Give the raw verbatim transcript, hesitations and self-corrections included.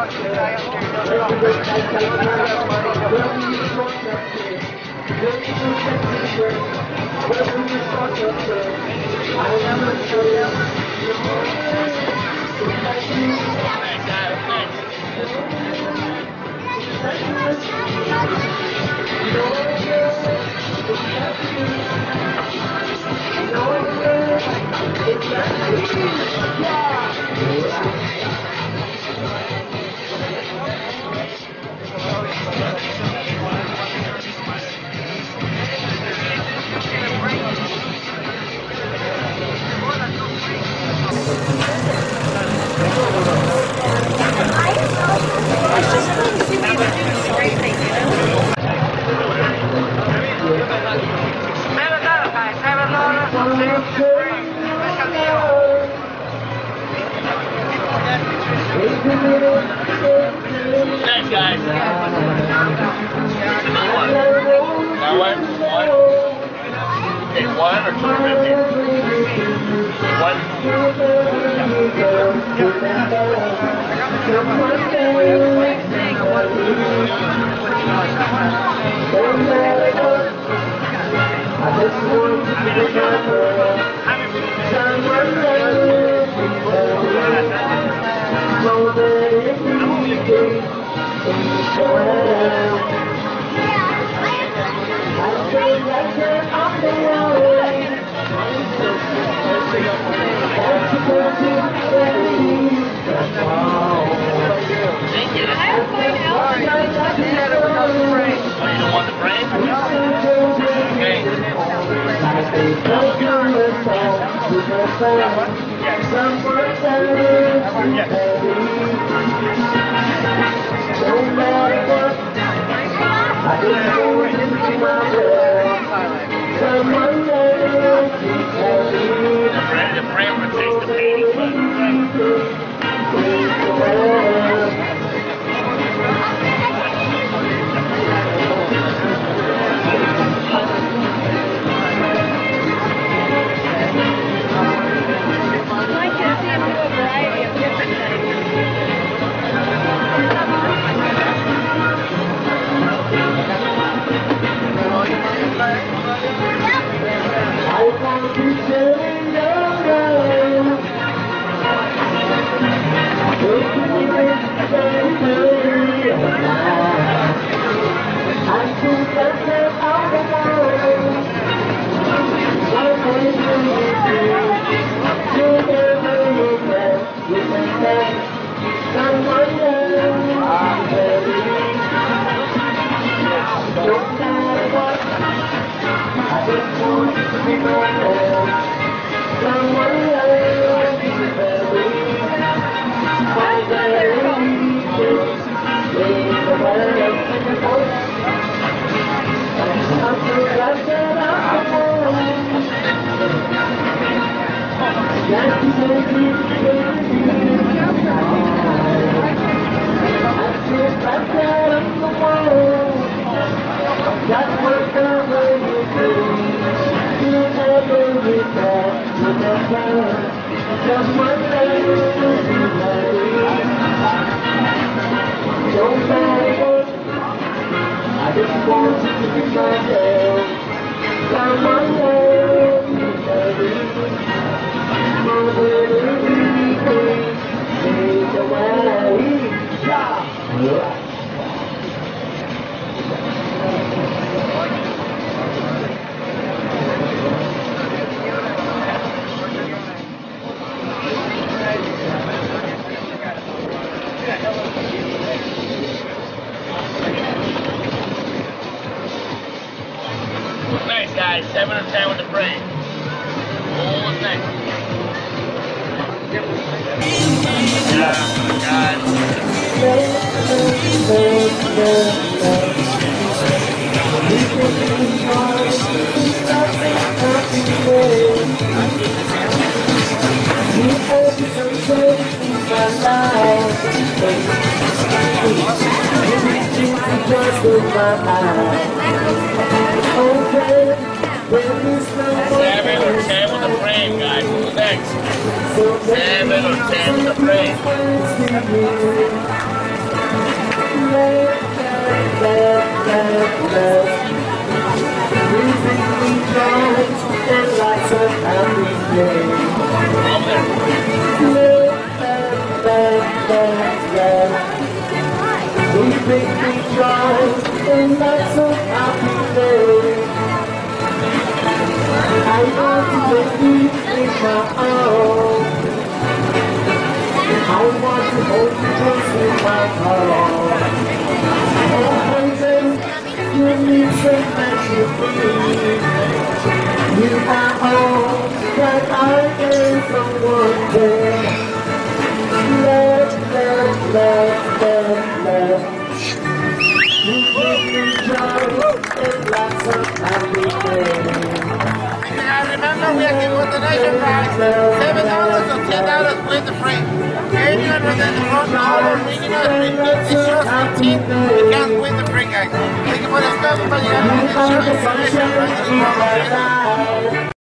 Thanks, guys. That way? One? Okay, one or two fifty? One? Nice, guys. seven out of ten with the frame. Oh, it's nice. Yeah, God. Seven or ten with the frame, guys. Who's next? Seven or ten with the frame. bring me joy in lots of happiness. I want to take you in my arms. I want to hold you close in my heart. Oh, baby, you need some magic me. You are all that I ever wanted. Love, love, love, love, love. You bring me joy and lots of happiness. Now remember, we are giving the nation prize seven dollars or ten dollars with the free. Anyone within the front hour reading us with good issues fifteen, you can't win the free, guys. Thank you for the stuff, but you have to make sure it's